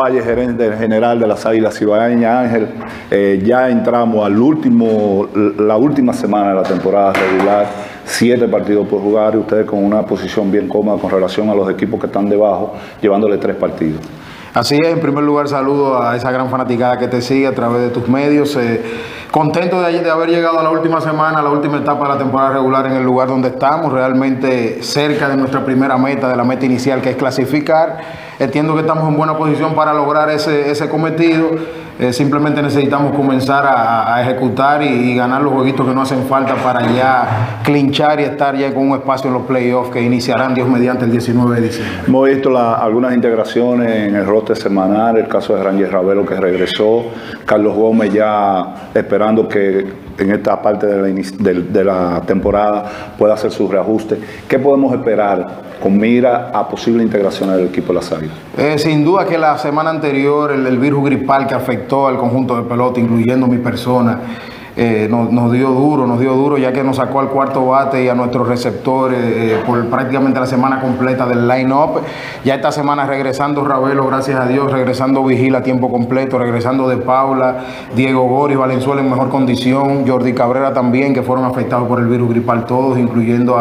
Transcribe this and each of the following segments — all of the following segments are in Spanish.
Valle, gerente general de las Águilas Cibaeñas. Ángel, ya entramos la última semana de la temporada regular, 7 partidos por jugar y ustedes con una posición bien cómoda con relación a los equipos que están debajo, llevándole 3 partidos. Así es, en primer lugar saludo a esa gran fanaticada que te sigue a través de tus medios. Contento de haber llegado a la última semana, a la última etapa de la temporada regular en el lugar donde estamos, realmente cerca de nuestra primera meta, de la meta inicial que es clasificar. Entiendo que estamos en buena posición para lograr ese cometido. Simplemente necesitamos comenzar a ejecutar y ganar los jueguitos que no hacen falta para ya clinchar y estar ya con un espacio en los playoffs que iniciarán Dios mediante el 19 de diciembre. Hemos visto algunas integraciones en el roster semanal, el caso de Ranger Ravelo que regresó, Carlos Gómez ya esperando que en esta parte de la temporada pueda hacer sus reajustes. ¿Qué podemos esperar con mira a posible integración del equipo de las Águilas? Sin duda que la semana anterior el virus gripal que afectó al conjunto de pelota, incluyendo mi persona, nos dio duro, ya que nos sacó al cuarto bate y a nuestros receptores por prácticamente la semana completa del line-up. Ya esta semana regresando Ravelo, gracias a Dios, regresando Vigil a tiempo completo, regresando De Paula, Diego Goris, Valenzuela en mejor condición, Jordi Cabrera también, que fueron afectados por el virus gripal todos, incluyendo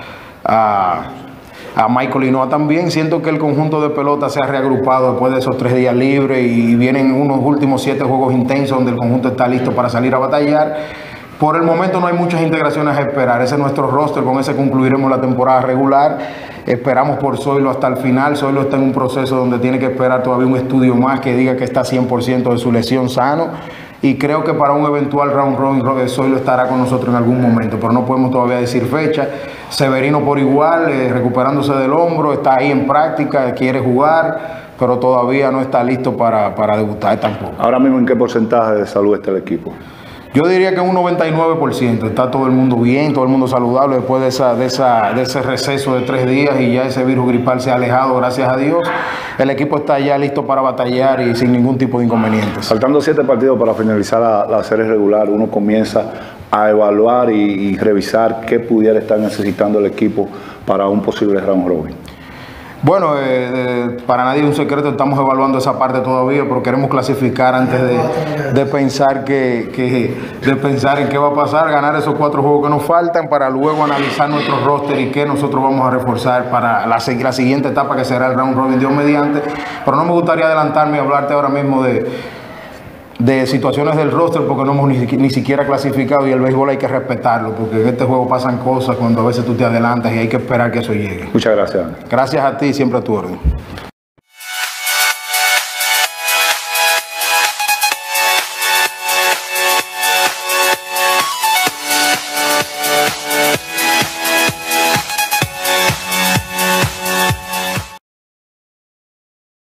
a Michael Hinoa también. Siento que el conjunto de pelota se ha reagrupado después de esos 3 días libres y vienen unos últimos 7 juegos intensos donde el conjunto está listo para salir a batallar. Por el momento no hay muchas integraciones a esperar. Ese es nuestro roster, con ese concluiremos la temporada regular. Esperamos por Zoilo hasta el final. Zoilo está en un proceso donde tiene que esperar todavía un estudio más que diga que está 100% de su lesión sano. Y creo que para un eventual round robin Zoilo estará con nosotros en algún momento, pero no podemos todavía decir fecha. Severino por igual, recuperándose del hombro, está ahí en práctica, quiere jugar, pero todavía no está listo para debutar tampoco. Ahora mismo, ¿en qué porcentaje de salud está el equipo? Yo diría que un 99%, está todo el mundo bien, todo el mundo saludable después de ese receso de 3 días y ya ese virus gripal se ha alejado, gracias a Dios. El equipo está ya listo para batallar y sin ningún tipo de inconvenientes. Faltando 7 partidos para finalizar la serie regular, uno comienza a evaluar y revisar qué pudiera estar necesitando el equipo para un posible round robin. Bueno, para nadie es un secreto, estamos evaluando esa parte todavía, pero queremos clasificar antes de pensar en qué va a pasar, ganar esos 4 juegos que nos faltan para luego analizar nuestro roster y qué nosotros vamos a reforzar para la siguiente etapa que será el round robin Dios mediante. Pero no me gustaría adelantarme y hablarte ahora mismo de situaciones del roster porque no hemos ni siquiera clasificado y el béisbol hay que respetarlo porque en este juego pasan cosas cuando a veces tú te adelantas y hay que esperar que eso llegue. Muchas gracias. Gracias a ti, siempre a tu orden.